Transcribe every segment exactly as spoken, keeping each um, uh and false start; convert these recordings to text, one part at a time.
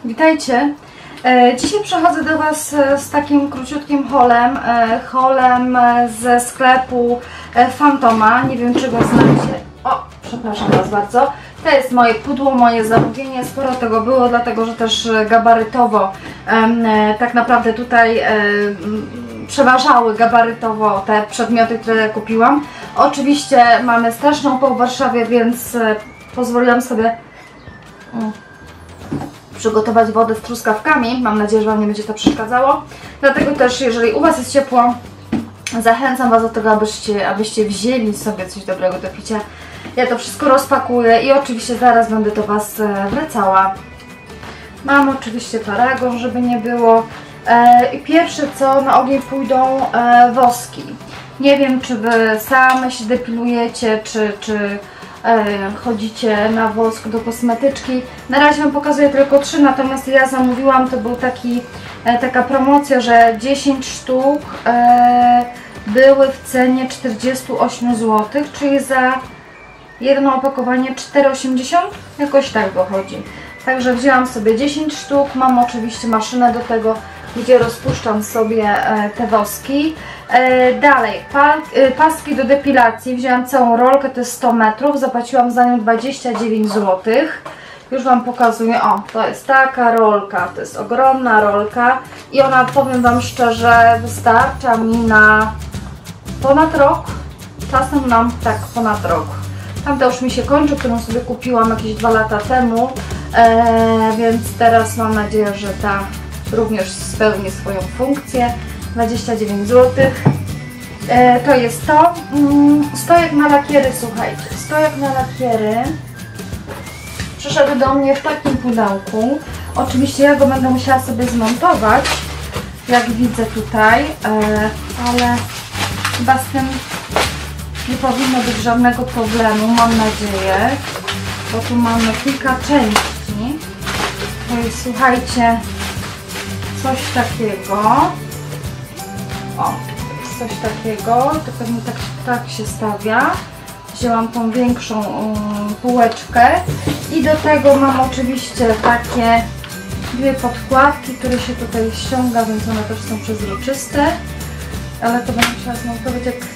Witajcie. E, dzisiaj przechodzę do Was z takim króciutkim haulem, e, haulem ze sklepu e, Fantoma. Nie wiem, czy go znacie. O, przepraszam Was bardzo. To jest moje pudło, moje zamówienie. Sporo tego było, dlatego że też gabarytowo e, tak naprawdę tutaj e, przeważały gabarytowo te przedmioty, które kupiłam. Oczywiście mamy straszną po Warszawie, więc e, pozwoliłam sobie mm, przygotować wodę z truskawkami. Mam nadzieję, że Wam nie będzie to przeszkadzało. Dlatego też, jeżeli u Was jest ciepło, zachęcam Was do tego, abyście, abyście wzięli sobie coś dobrego do picia. Ja to wszystko rozpakuję i oczywiście zaraz będę do Was wracała. Mam oczywiście paragon, żeby nie było. I pierwsze co, na ogień pójdą woski. Nie wiem, czy Wy same się depilujecie, czy... czy chodzicie na wosk do kosmetyczki. Na razie Wam pokazuję tylko trzy, natomiast ja zamówiłam, to był taki, taka promocja, że dziesięć sztuk e, były w cenie czterdzieści osiem złotych, czyli za jedno opakowanie cztery osiemdziesiąt, jakoś tak wychodzi. Także wzięłam sobie dziesięć sztuk, mam oczywiście maszynę do tego, gdzie rozpuszczam sobie e, te woski. E, dalej, pa, e, paski do depilacji, wzięłam całą rolkę, to jest sto metrów, zapłaciłam za nią dwadzieścia dziewięć złotych. Już Wam pokazuję, o, to jest taka rolka, to jest ogromna rolka i ona, powiem Wam szczerze, wystarcza mi na ponad rok, czasem nam tak ponad rok. Tamta już mi się kończy, którą sobie kupiłam jakieś dwa lata temu, e, więc teraz mam nadzieję, że ta również spełni swoją funkcję. dwadzieścia dziewięć złotych. E, to jest to. Mm, stojak na lakiery, słuchajcie. Stojak na lakiery przyszedł do mnie w takim pudełku. Oczywiście ja go będę musiała sobie zmontować, jak widzę tutaj, e, ale chyba z tym nie powinno być żadnego problemu, mam nadzieję, bo tu mamy kilka części. To jest, słuchajcie, coś takiego. O, coś takiego, to pewnie tak, tak się stawia. Wzięłam tą większą um, półeczkę i do tego mam oczywiście takie dwie podkładki, które się tutaj ściąga, więc one też są przezroczyste, ale to będę musiała zmontować, jak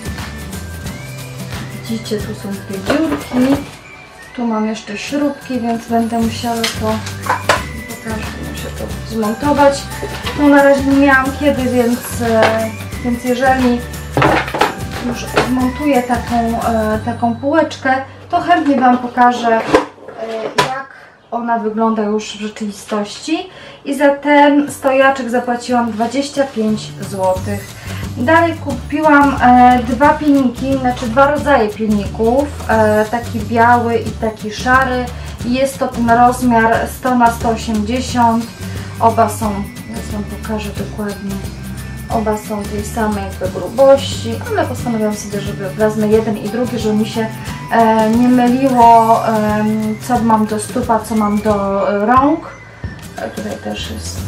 widzicie, tu są dwie dziurki, tu mam jeszcze śrubki, więc będę musiała to, pokażę, muszę to zmontować. No na razie nie miałam kiedy, więc, więc jeżeli już zmontuję taką, taką półeczkę, to chętnie Wam pokażę, jak ona wygląda już w rzeczywistości. I za ten stojaczek zapłaciłam dwadzieścia pięć złotych. Dalej kupiłam e, dwa pilniki, znaczy dwa rodzaje pilników, e, taki biały i taki szary. Jest to ten rozmiar sto na sto osiemdziesiąt. Oba są, ja Wam pokażę dokładnie, oba są tej samej grubości, ale postanowiłam sobie, żeby wezmę jeden i drugi, żeby mi się e, nie myliło, e, co mam do stóp, a co mam do e, rąk. E, tutaj też jest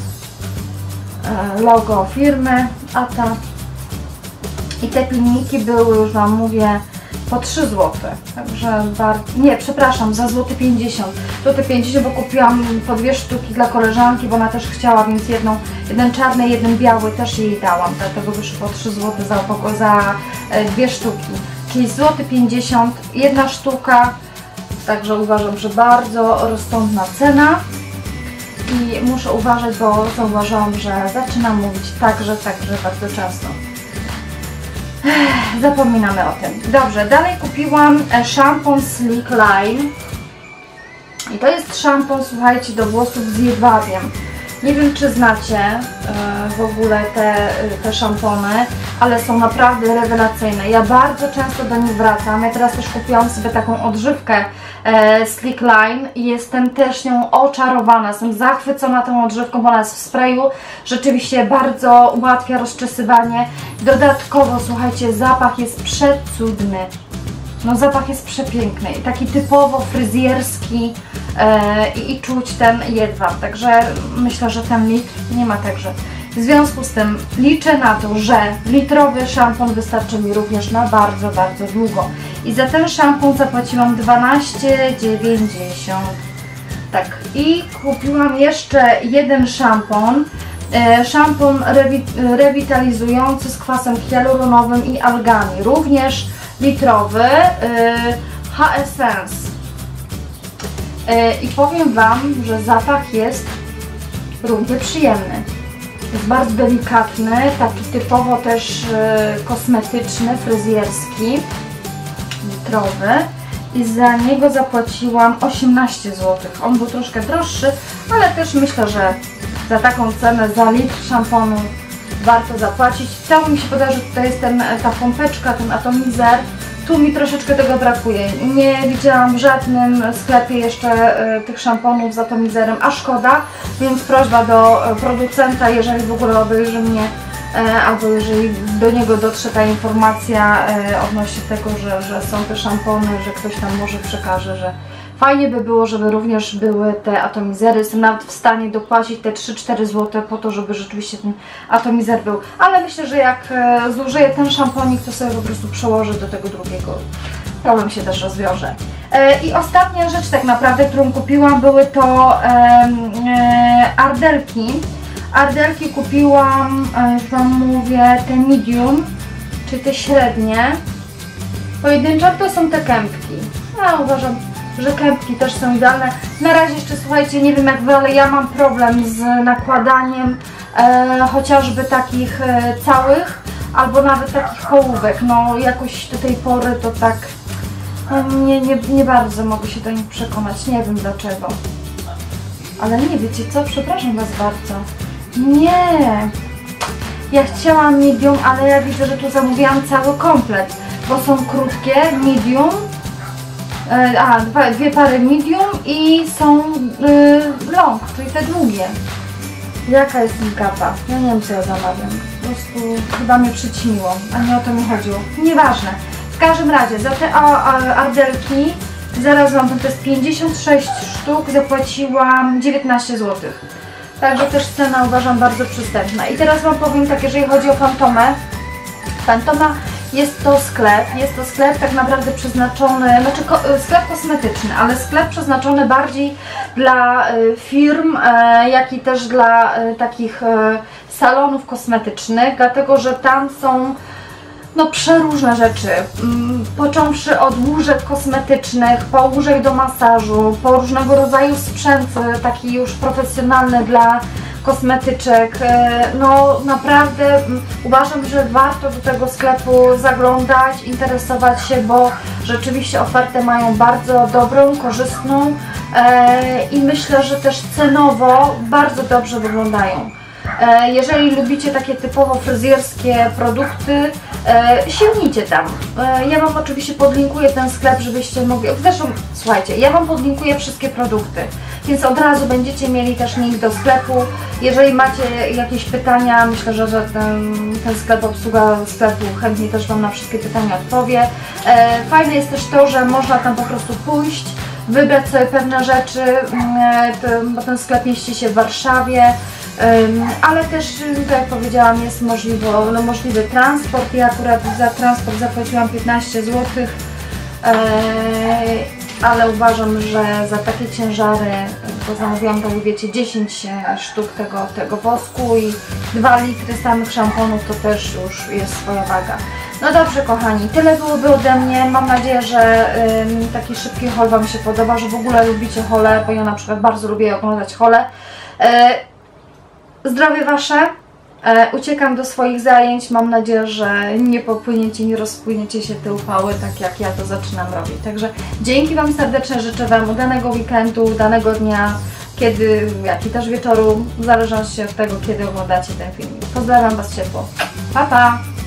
e, logo firmy Ata. I te pilniki były, już Wam mówię, po trzy złote, także bardzo, nie, przepraszam, za złoty pięćdziesiąt. Złoty pięćdziesiąt, bo kupiłam po dwie sztuki dla koleżanki, bo ona też chciała, więc jedną, jeden czarny, jeden biały też jej dałam, dlatego wyszło po trzy złote za, za e, dwie sztuki. Czyli złoty pięćdziesiąt, jedna sztuka, także uważam, że bardzo rozsądna cena. I muszę uważać, bo zauważyłam, że zaczynam mówić także, także bardzo często. Zapominamy o tym. Dobrze, dalej kupiłam szampon Sleek Line. I to jest szampon, słuchajcie, do włosów z jedwabiem. Nie wiem, czy znacie e, w ogóle te, te szampony, ale są naprawdę rewelacyjne. Ja bardzo często do nich wracam. Ja teraz też kupiłam sobie taką odżywkę e, Sleek Line i jestem też nią oczarowana. Jestem zachwycona tą odżywką, bo ona jest w sprayu. Rzeczywiście bardzo ułatwia rozczesywanie. Dodatkowo, słuchajcie, zapach jest przecudny. No zapach jest przepiękny i taki typowo fryzjerski e, i, i czuć ten jedwab, także myślę, że ten litr nie ma także. W związku z tym liczę na to, że litrowy szampon wystarczy mi również na bardzo, bardzo długo. I za ten szampon zapłaciłam dwanaście dziewięćdziesiąt. Tak, i kupiłam jeszcze jeden szampon. E, szampon rewi rewitalizujący z kwasem hialuronowym i algami. Również litrowy. E, H-Essence. E, I powiem Wam, że zapach jest równie przyjemny. Jest bardzo delikatny, taki typowo też e, kosmetyczny, fryzjerski, litrowy. I za niego zapłaciłam osiemnaście złotych. On był troszkę droższy, ale też myślę, że za taką cenę, za litr szamponu warto zapłacić. Chciało mi się podoba, że tutaj jest ten, ta pompeczka, ten atomizer. Tu mi troszeczkę tego brakuje. Nie widziałam w żadnym sklepie jeszcze y, tych szamponów z atomizerem, a szkoda, więc prośba do producenta, jeżeli w ogóle obejrzy mnie, y, albo jeżeli do niego dotrze ta informacja y, odnośnie tego, że, że są te szampony, że ktoś tam może przekaże, że fajnie by było, żeby również były te atomizery. Jestem nawet w stanie dopłacić te trzy cztery złote po to, żeby rzeczywiście ten atomizer był. Ale myślę, że jak e, zużyję ten szamponik, to sobie po prostu przełożę do tego drugiego. Problem się też rozwiąże. E, I ostatnia rzecz tak naprawdę, którą kupiłam, były to e, e, ardelki. Ardelki kupiłam, e, już Wam mówię, te medium, czyli te średnie. Pojedyncze to są te kępki. Ja uważam, że kępki też są idealne. Na razie jeszcze, słuchajcie, nie wiem jak Wy, ale ja mam problem z nakładaniem e, chociażby takich e, całych, albo nawet takich połówek. No jakoś do tej pory to tak no, nie, nie, nie bardzo mogę się do nich przekonać. Nie wiem dlaczego. Ale nie, wiecie co? Przepraszam Was bardzo. Nie! Ja chciałam medium, ale ja widzę, że tu zamówiłam cały komplet, bo są krótkie, medium. A, dwa, dwie pary medium i są y, long, czyli te długie. Jaka jest mi kapa? Ja nie wiem co ja zamawiam. Po prostu chyba mnie przyćmiło, a nie o to mi chodziło. Nieważne. W każdym razie za te a, a, ardelki zaraz Wam to jest pięćdziesiąt sześć sztuk, zapłaciłam dziewiętnaście złotych. Także też cena uważam bardzo przystępna. I teraz Wam powiem tak, jeżeli chodzi o Fantomę. Fantoma jest to sklep, jest to sklep tak naprawdę przeznaczony, znaczy ko, sklep kosmetyczny, ale sklep przeznaczony bardziej dla y, firm, y, jak i też dla y, takich y, salonów kosmetycznych, dlatego że tam są no przeróżne rzeczy, mm, począwszy od łóżek kosmetycznych, po łóżek do masażu, po różnego rodzaju sprzęt taki już profesjonalny dla kosmetyczek. No naprawdę uważam, że warto do tego sklepu zaglądać, interesować się, bo rzeczywiście ofertę mają bardzo dobrą, korzystną i myślę, że też cenowo bardzo dobrze wyglądają. Jeżeli lubicie takie typowo fryzjerskie produkty, sięgnijcie tam. Ja Wam oczywiście podlinkuję ten sklep, żebyście mogli... Zresztą, słuchajcie, ja Wam podlinkuję wszystkie produkty, więc od razu będziecie mieli też link do sklepu. Jeżeli macie jakieś pytania, myślę, że, że ten, ten sklep, obsługa sklepu chętnie też Wam na wszystkie pytania odpowie. Fajne jest też to, że można tam po prostu pójść, wybrać sobie pewne rzeczy, bo ten sklep mieści się w Warszawie. Ale też, tak jak powiedziałam, jest możliwy, no, możliwy transport. Ja akurat za transport zapłaciłam piętnaście złotych, ale uważam, że za takie ciężary, bo zamówiłam, tak wiecie, dziesięć sztuk tego, tego wosku i dwa litry samych szamponów, to też już jest swoja waga. No dobrze kochani, tyle byłoby ode mnie. Mam nadzieję, że ym, taki szybki haul Wam się podoba, że w ogóle lubicie hole, bo ja na przykład bardzo lubię oglądać hole. Zdrowie Wasze, e, uciekam do swoich zajęć, mam nadzieję, że nie popłyniecie, nie rozpłyniecie się te upały, tak jak ja to zaczynam robić. Także dzięki Wam serdecznie, życzę Wam udanego weekendu, udanego dnia, kiedy, jak i też wieczoru, w zależności od tego, kiedy oglądacie ten filmik. Pozdrawiam Was ciepło. Pa, pa!